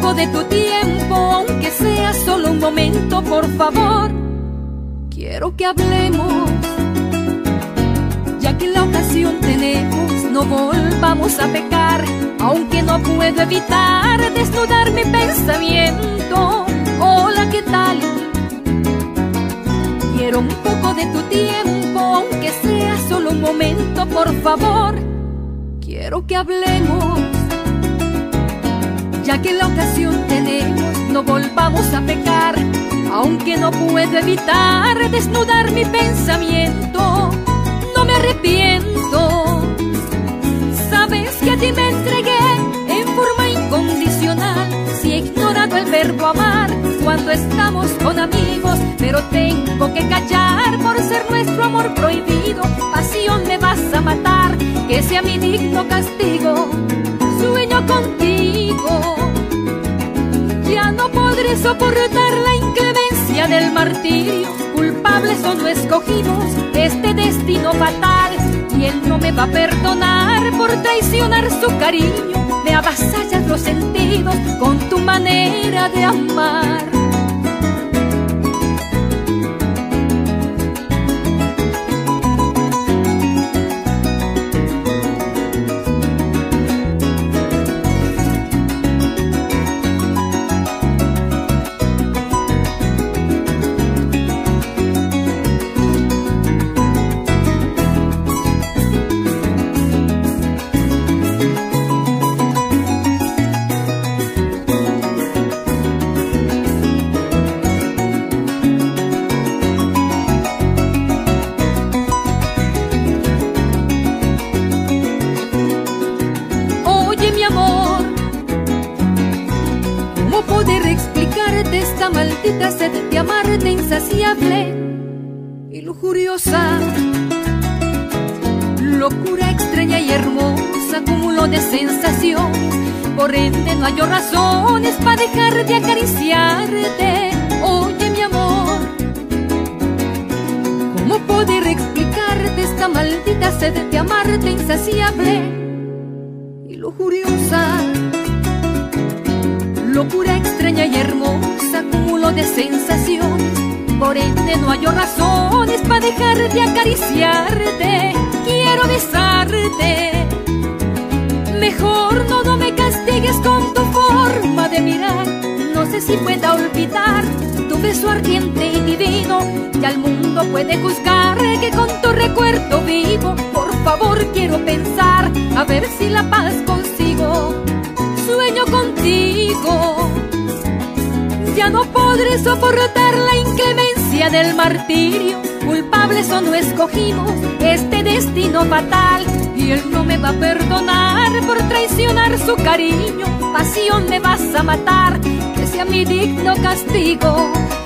poco de tu tiempo, aunque sea solo un momento, por favor. Quiero que hablemos, ya que la ocasión tenemos, no volvamos a pecar. Aunque no puedo evitar desnudar mi pensamiento. Hola, ¿qué tal? Quiero un poco de tu tiempo, aunque sea solo un momento, por favor. Quiero que hablemos, ya que la ocasión tenemos, no volvamos a pecar. Aunque no puedo evitar desnudar mi pensamiento, no me arrepiento. Sabes que a ti me entregué en forma incondicional. Si he ignorado el verbo amar cuando estamos con amigos, pero tengo que callar por ser nuestro amor prohibido. Pasión, me vas a matar, que sea mi digno castigo. Sueño contigo, ya no podré soportar la inclemencia del martirio. Culpables o no escogimos este destino fatal, y él no me va a perdonar por traicionar su cariño. Me avasallas los sentidos con tu manera de amar. Esta maldita sed de amarte insaciable y lujuriosa, locura extraña y hermosa, cúmulo de sensaciones. Por ende no hallo razones para dejar de acariciarte. Oye, mi amor, ¿cómo poder explicarte esta maldita sed de amarte insaciable y lujuriosa? Locura extraña y hermosa, cúmulo de sensaciones. Por ende no hallo razones para dejar de acariciarte. Quiero besarte, mejor no me castigues con tu forma de mirar. No sé si pueda olvidar tu beso ardiente y divino. Ya el mundo puede juzgar que con tu recuerdo vivo. Por favor, quiero pensar, a ver si la paz consigo. Sueño contigo, ya no podré soportar la inclemencia del martirio. Culpables o no escogimos este destino fatal, y él no me va a perdonar por traicionar su cariño. Pasión, me vas a matar, que sea mi digno castigo.